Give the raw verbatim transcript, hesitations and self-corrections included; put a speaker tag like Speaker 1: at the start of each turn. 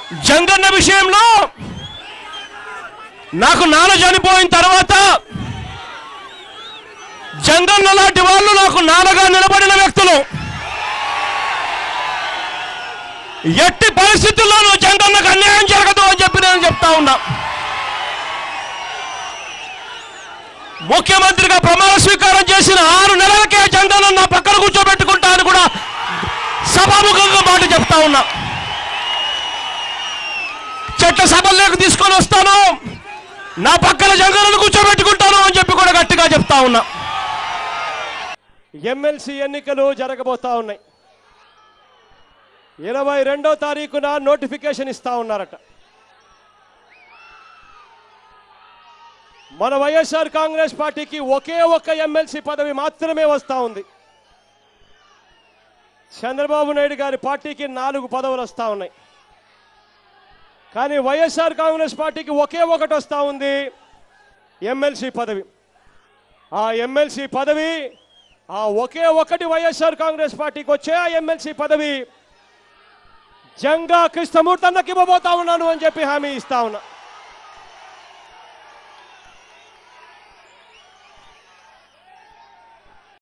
Speaker 1: జంగన్న విషయంలో నాకు నాన్న చనిపోయిన తర్వాత జంగన్న లాంటి వాళ్ళు నాకు నాన్నగా నిలబడిన వ్యక్తులు ఎట్టి పరిస్థితుల్లోనూ జంగన్నకు అన్యాయం జరగదు అని చెప్పి నేను చెప్తా ఉన్నా. ముఖ్యమంత్రిగా ప్రమాణ స్వీకారం చేసిన ఆరు నెలలకే జంగన్న నా పక్కన కూర్చోబెట్టుకుంటా అని కూడా సభాముఖంగా మాట చెప్తా ఉన్నా. చట్ట సభల్లోకి తీసుకొని వస్తాను, నా పక్కన జంగన్నను కూర్చోబెట్టుకుంటాను అని చెప్పి కూడా గట్టిగా చెప్తా ఉన్నా. ఎమ్మెల్సీ ఎన్నికలు జరగబోతా ఉన్నాయి. ఇరవై రెండో తారీఖున నోటిఫికేషన్ ఇస్తా ఉన్నారట. మన వైఎస్ఆర్ కాంగ్రెస్ పార్టీకి ఒకే ఒక్క ఎమ్మెల్సీ పదవి మాత్రమే వస్తూ ఉంది. చంద్రబాబు నాయుడు గారి పార్టీకి నాలుగు పదవులు వస్తూ ఉన్నాయి. కానీ వైఎస్ఆర్ కాంగ్రెస్ పార్టీకి ఒకే ఒకటి వస్తూ ఉంది, ఎమ్మెల్సీ పదవి. ఆ ఎమ్మెల్సీ పదవి, ఆ ఒకే ఒకటి వైఎస్ఆర్ కాంగ్రెస్ పార్టీకి వచ్చే ఆ ఎమ్మెల్సీ పదవి జంగా కృష్ణమూర్తి అన్నకి ఇవ్వబోతా ఉన్నాను అని చెప్పి హామీ ఇస్తా ఉన్నా.